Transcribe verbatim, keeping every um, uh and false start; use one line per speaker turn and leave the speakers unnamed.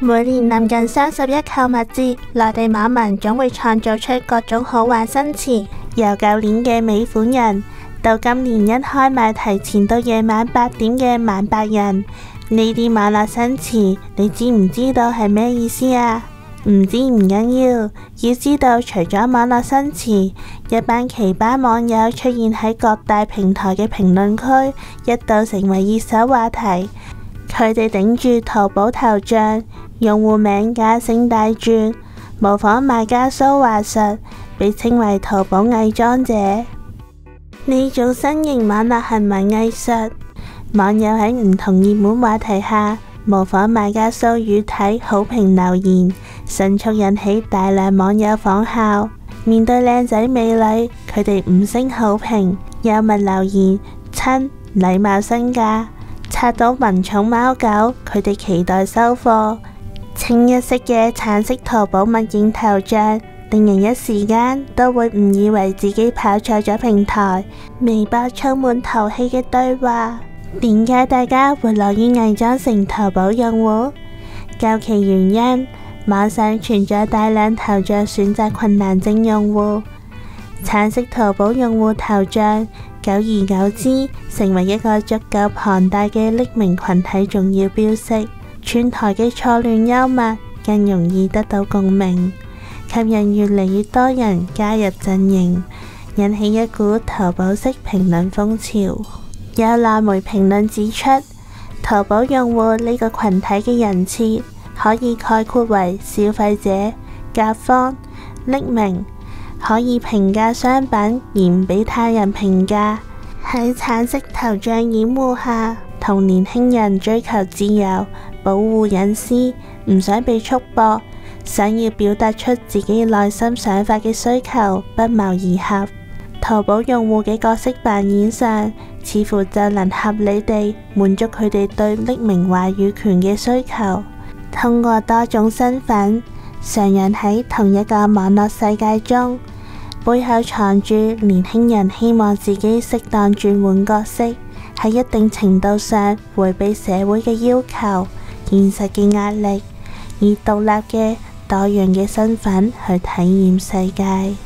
每年臨近雙十一購物節，內地網民總會創造出各種好玩新詞，由舊年嘅美款人，到今年一開賣提前到夜晚八點嘅晚白人。呢啲網絡新詞，你知唔知道係咩意思啊？唔知唔緊要，要知道除咗網絡新詞，一班奇葩網友出現喺各大平台嘅評論區，一度成為熱搜話題。佢哋頂住淘寶頭像，用戶名加星大轉，模仿賣家騷話術，被稱為淘寶偽裝者。呢種新型網絡行為藝術，網友喺唔同熱門話題下模仿賣家騷語體好評留言，迅速引起大量網友仿效。面對靚仔美女，佢哋五星好評，幽默留言親禮貌身價。刷到萌寵貓狗，佢哋期待收貨。清一色嘅橙色淘寶物件頭像，令人一時間都會誤以為自己跑錯咗平台。微博充滿淘氣嘅對話，點解大家會樂於偽裝成淘寶用戶？究其原因，網上存在大量頭像選擇困難症用戶，橙色淘寶用戶頭像久而久之成為一個足夠龐大嘅匿名群體重要標識。串台嘅錯亂幽默更容易得到共鳴，吸引越嚟越多人加入陣營，引起一股淘寶式評論風潮。有內媒評論指出，淘寶用戶呢個群體嘅人設可以概括為消費者、甲方、匿名，可以評價商品而唔俾他人評價。喺橙色頭像掩護下，同年輕人追求自由、保護隱私，唔想被束縛，想要表達出自己內心想法嘅需求不謀而合。淘寶用戶嘅角色扮演上，似乎就能合理地滿足佢哋對匿名話語權嘅需求。通過多種身份徜徉喺同一個網絡世界中，背後藏住年輕人希望自己適當轉換角色，喺一定程度上迴避社會嘅要求、現實嘅壓力，以獨立嘅多樣嘅身份去體驗世界。